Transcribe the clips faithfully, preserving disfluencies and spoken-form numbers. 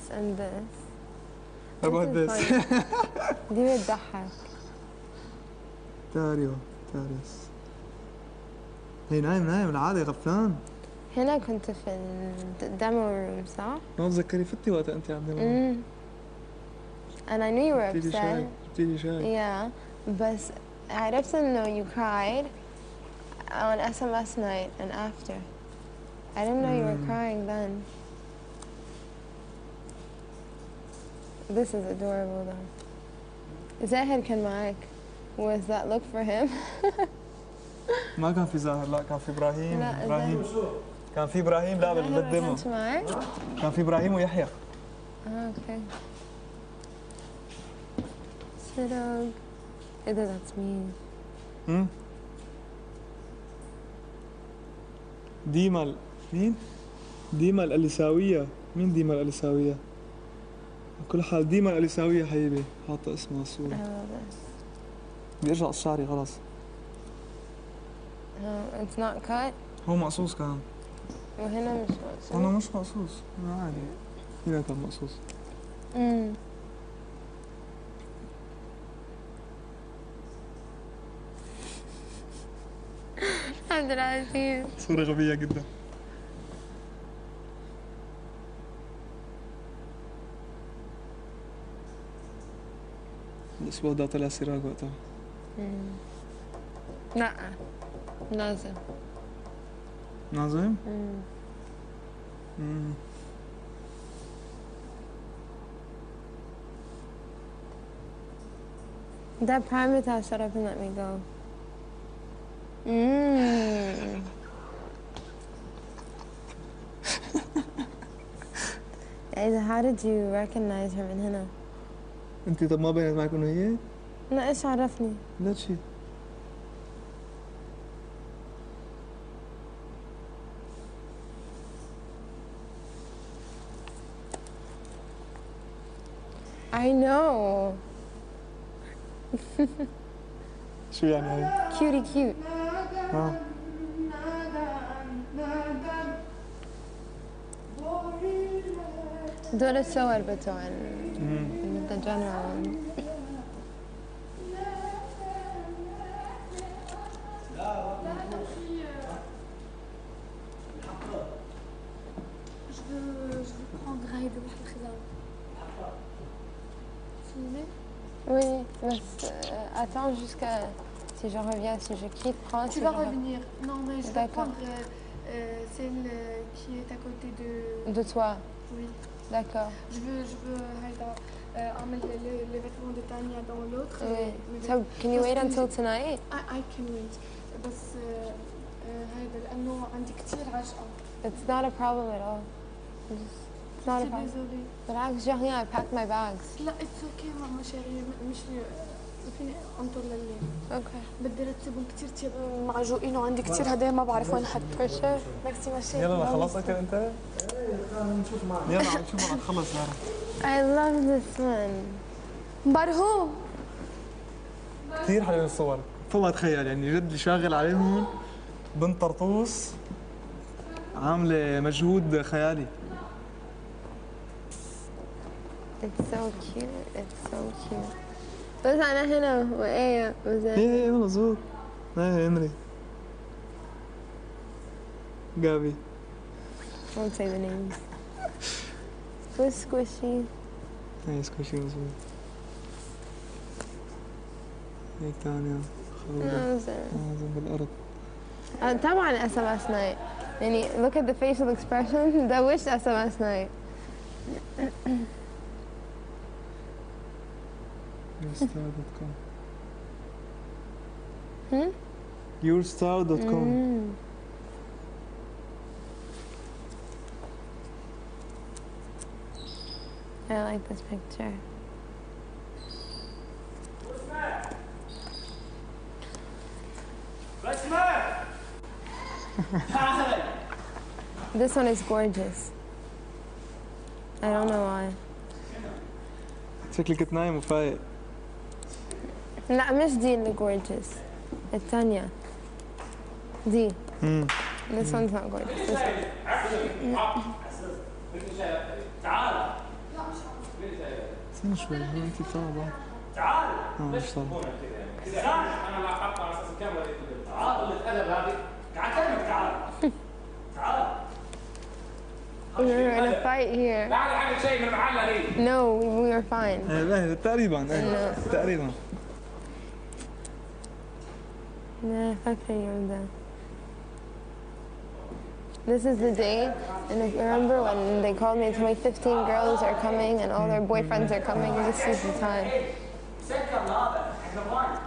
and this. How about this? دي بتضحك. تاريو تاريس. هي نايم نايم العادي غفلان. هنا كنت في الديمو روم صح؟ ما تذكري فتي وقت انت على الديمو. امم and I knew you were جبتي لي شاي upset. جبتي لي شاي. Yeah, بس عرفت إنه you cried on S M S night and after. I didn't know you were crying then. This is adorable though. زاهر كان معك. Was that look for him? ما كان في زاهر، لا كان في ابراهيم. لا ابراهيم كان في ابراهيم، لا زاهر ما بالديمو كانش معك؟ كان في ابراهيم ويحيى. اه اوكي. شدوج. ايه ده that's mean. امم ديما ال... مين؟ ديما الاليساوية. مين ديما الاليساوية؟ على كل حال ديما الاليساوية حبيبي حاطة اسمها الصورة. I love this. بدي ارجع شعري خلص. Oh, it's not cut. هو مقصوص كان. وهنا مش مقصوص. انا مش مقصوص، أنا عادي. هنا كان مقصوص. امم عبد العزيز. صورة غبية جدا. الأسبوع ده طلع سراج وقتها. لا لازم. نازم؟ امم امم That Primetime shut up and let me go. Mmm. How did you recognize her من هنا؟ أنت طب ما بينت معك إنه هي؟ لا إيش عرفني؟ لا شيء. I know. شو يعني هي؟ Cutie cute. اه دول الصور بتوع the general. Je veux, je veux prendre هاي بروح الخزانة. Oui, mais euh, attends jusqu'à si je reviens, si je quitte, prends. Tu si vas je revenir. Non, mais je vais prendre euh, euh, celle euh, qui est à côté de. De toi. Oui. D'accord. Je veux, je veux هيدا أعمل les vêtements de Tania dans l'autre. Oui. So can you wait until tonight? I, I can wait. بس هيدا لأنه عندي كتير عجقة. It's not a problem at all. Just, it's not a problem. Désolée. بالعكس j'ai rien. I packed my bags. لا it's okay ماما شيري مش فيني انطر لليل. Okay. بدي رتبهم كثير تياب معجوقين وعندي كثير هدايا ما بعرف وين احط. For sure. ميرسي ماشي. يلا خلصت أكل أنت؟ يلا عم نشوف بدك تخلص زهرة. I love this one. برهوم. كثير حلوين الصور. فوق ما تخيل يعني جد اللي شاغل عليهم بنت طرطوس عاملة مجهود خيالي. It's so cute. It's so cute. بس أنا هنا وإيه وزين. هي هي مظبوط. هاي هنري. جابي. Won't say the names. Who's squishy? هاي سكوشي مظبوط. هيك تانية. نازل. نازل بالأرض. طبعا S M S night. يعني look at the facial expression. ده وش S M S night. yourstar dot com. Hmm? yourstar dot com. Mm. I like this picture. This one is gorgeous. I don't know why. شكلك كنت نايم وفايق. لا مش دي اللي gorgeous. الثانية. دي. امم This one's not gorgeous. This one. لا استنى شوي هون انت بتطلع بعض. تعال اه ليش مش طالع. تكون كذا يعني؟ تعال انا لا احط على اساس الكاميرا تعال قلة ادب هذه قاعد اكلمك تعال تعال We were in a fight here. لا هذا عامل شيء من المحل لي. No, we, we were fine. ايه لا تقريبا ايه تقريبا. Nah, فاكرة اليوم ده. This is the day, and if you remember when they called me and told me fifteen girls are coming and all their boyfriends are coming, this is the time. سكر هذا احنا نبغى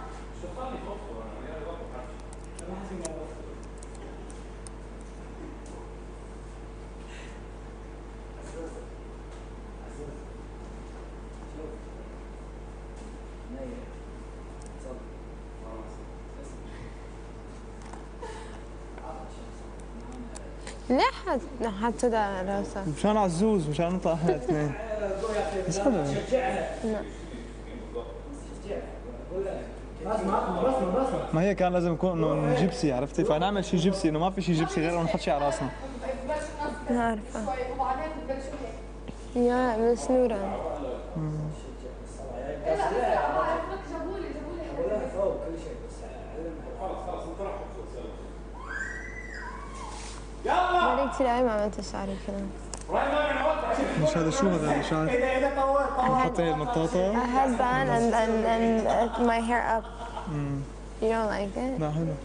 ليه حط حطوا ده على راسك؟ مشان عزوز مشان نطلع احنا الاثنين. بس حلو. ما هي كان لازم يكون انه جيبسي عرفتي فنعمل شيء جيبسي انه ما في شيء جيبسي غير انه نحط شيء على راسنا. ما عارفة. يا بس نورا. بقالي كثير أوي ما عملت شعري كذا. مش هذا شو هذا اللي شعر؟ حطيت مطاطة. I had bun and and and uh, my hair up. You don't like it? لا حلو.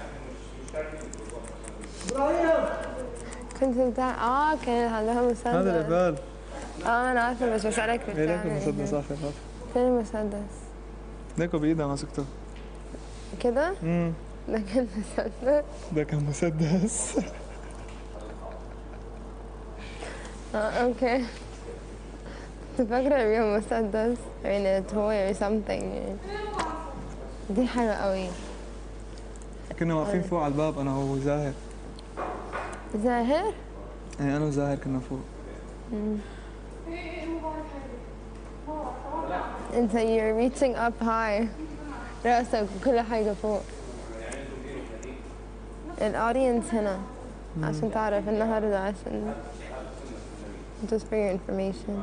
كنت بتاع اه كان عندها مسدس. هذا البال. اه انا عارفة بس بسألك ايه ليك المسدس اخر هذا؟ فين المسدس؟ ليكو بايدها ماسكته. كده؟ امم ده كان مسدس؟ ده كان مسدس. اه اوكي. كنت فاكرة بيهم مسدس. I mean a toy or something. دي حلوة قوي. كنا واقفين فوق على الباب انا وزاهر. زاهر؟ ايه انا وزاهر كنا فوق. امم انت you're reaching up high. رأسك وكل حاجة فوق. الأودينس هنا عشان تعرف النهاردة عشان just for your information.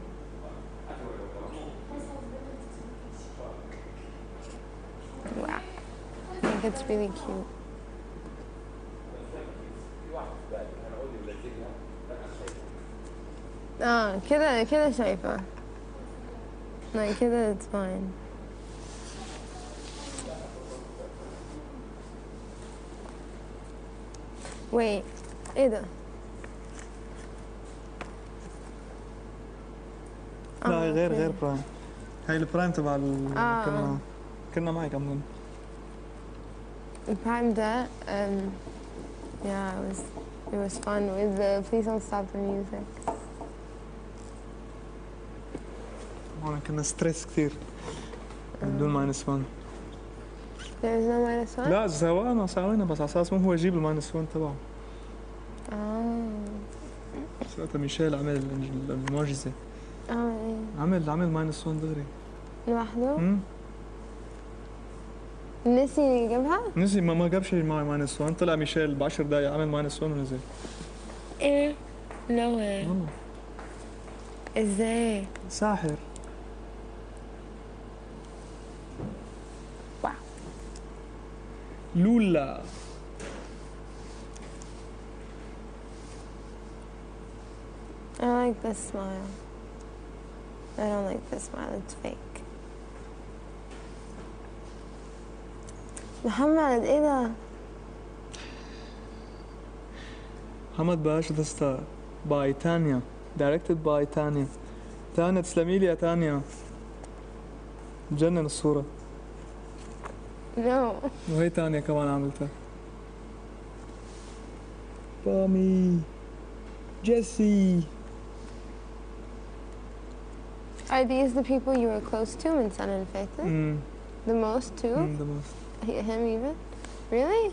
Wow. I think it's really cute. اه كده كده شايفة. like كده it's fine. wait ايه ده؟ لا آه، غير أوكي. غير برايم. هاي البرايم تبع ال... آه. كنا كنا معك عم البرايم ده um, yeah it was it was fun with the please don't stop the music. هون كنا ستريس كثير بدون ماينس واحد. There is no minus one? لا سوينا سوينا بس على اساس مو هو يجيب الماينس واحد تبعه. اه ساعتها ميشيل عمل المعجزة. اه ايه عمل عمل ماينس واحد دغري. لوحده؟ امم نسي يجيبها؟ نسي ما ما جاب شيء معي ماينس واحد طلع ميشيل ب عشر دقايق عمل ماينس واحد ونزل. ايه؟ نو واي. والله ازاي؟ ساحر. واو. لولا. I like this smile. I don't like this smile, it's fake. محمد ايه ده؟ محمد باش ذا ستار باي تانيا directed by تانيا. تانيا تسلمي لي يا تانيا. تجنن الصورة. No. وهي تانيا كمان عملتها. بامي جيسي. Are these the people you were close to من سنة اللي فاتت؟ امم The most too? امم the most. Him even? Really?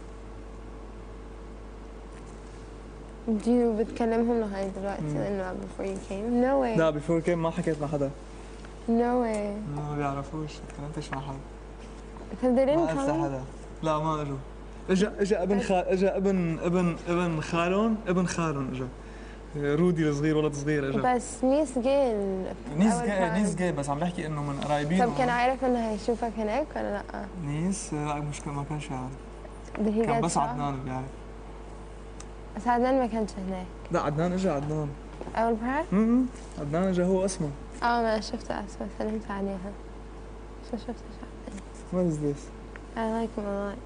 Do you بتكلمهم لغاية دلوقتي لأنه before you came? No way. لا بيفور كيم ما حكيت مع حدا. No way. ما بيعرفوش تكلمتش مع حدا. Because they didn't ما قلت come? حدا. لا ما اجوا. اجا اجا ابن خال اجا ابن ابن ابن خالون ابن خالون اجا. رودي الصغير ولد صغير اجى. بس ميس جيل نيس أول جاي time. نيس جاي بس عم بحكي انه من قرايبين. طب كان عارف انه هيشوفك هناك ولا لا؟ نيس لا مش ما كانش عارف. Did he كان get بس shocked؟ عدنان بيعرف. بس عدنان ما كانش هناك لا عدنان اجى عدنان. أول برايم؟ امم عدنان اجى هو اسمه. اه ما شفته أسماء سلمت عليها. شو شفت شو What is this؟ I like him a lot.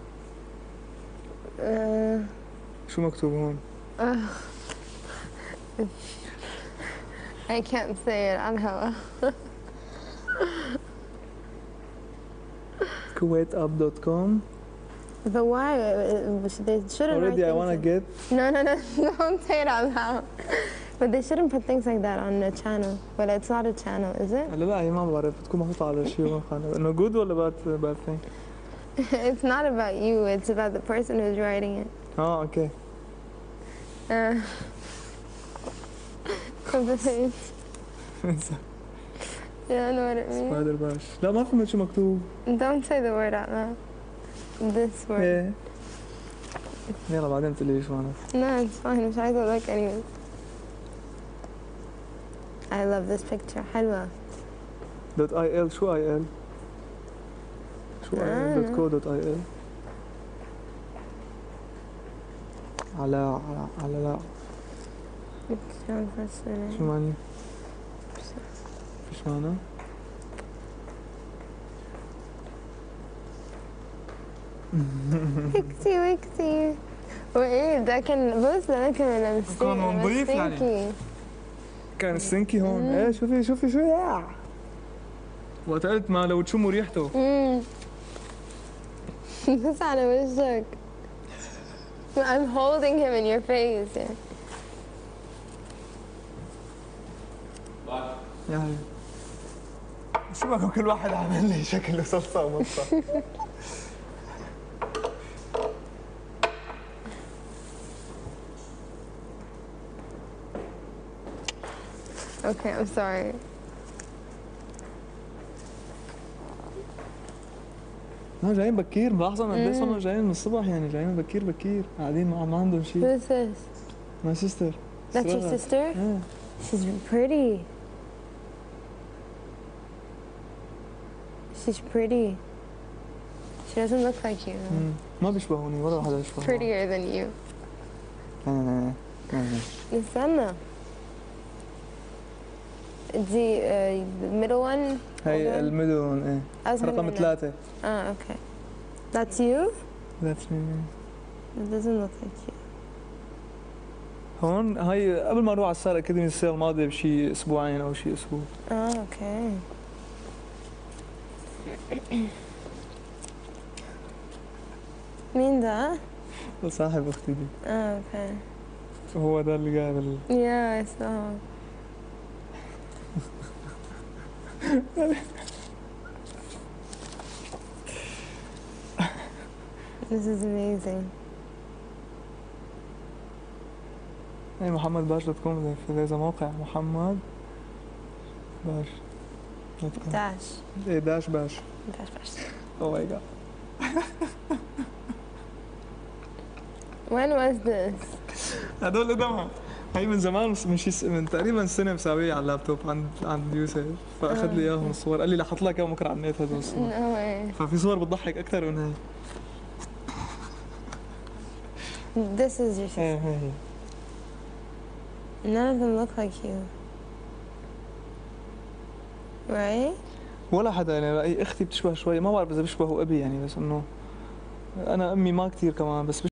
Uh, شو مكتوب هون؟ I can't say it على الهوا. kuwait up dot com. But why? They shouldn't Already write I wanna things get. No, no, no, don't say it out loud. But they shouldn't put things like that on the channel. But it's not a channel, is it? لا لا هي ما بعرف بتكون محطوطة على شيء ما خانة انه good ولا bad bad thing. It's not about you. It's about the person who's writing it. اه اوكي. Uh, something. You don't know what it means? سبايدر باش. لا ما فهمت شو مكتوب. Don't say the word out loud. This word. ايه. يلا بعدين بتقولي شو معناته. No, it's fine. مش عايزة look anyways. I love this picture. حلوة. دوت اي ال شو اي ال؟ شو اي ال دوت كو دوت اي ال؟ على على على لا شو معنى؟ فيش معنى؟ ويكتي ويكتي. وايه ده كان بص ده كان مستنكي. كان نظيف يعني. كان ستينكي هون. ايه شوفي شوفي شو يا وقت قلت ما لو تشموا ريحته. امم بس على وجهك. I'm holding him in your face. Yeah. يا هي شو بكم كل واحد عامل لي شكل صلصة ومصة. Okay, I'm sorry. لا جايين بكير ملاحظة انه قديش صرنا جايين من الصبح يعني جايين بكير بكير قاعدين ما ما عندهم شيء. Who is this? My sister. That's your sister? ايه. She's pretty. She's pretty. She doesn't look like you. مم. ما بيشبهوني ولا واحد يشبهوني. Prettier than you. لا لا لا. استنى. دي uh, the middle one. هي الميدل ايه. رقم ثلاثة. اه okay. That's you? That's me. It doesn't look like you. هون هاي قبل ما نروح على السارة اكاديمي السنة الماضية بشي اسبوعين او شي اسبوع. اه اوكي. مين ده؟ صاحب اختي دي. اه اوكي. هو ده اللي قاعد ال... Yeah, I saw. This is amazing. هي محمد باش دوت كوم في هذا موقع محمد باش دوت كوم. داش. ايه داش باش. داش باش. Oh my god. When was this? هدول قدامها هي من زمان من شي من تقريبا سنه مساويه على اللابتوب عند عند يوسف فاخذ لي اياهم الصور قال لي لحط لك اياهم بكره على النت هدول الصور. No way. ففي صور بتضحك اكثر من هي. This is your sister. ايه هي هي. None of them look like you. Right? ولا حدا يعني رأي اختي بتشبه شوي ما بعرف اذا بيشبهوا ابي يعني بس انه انا امي ما كثير كمان بس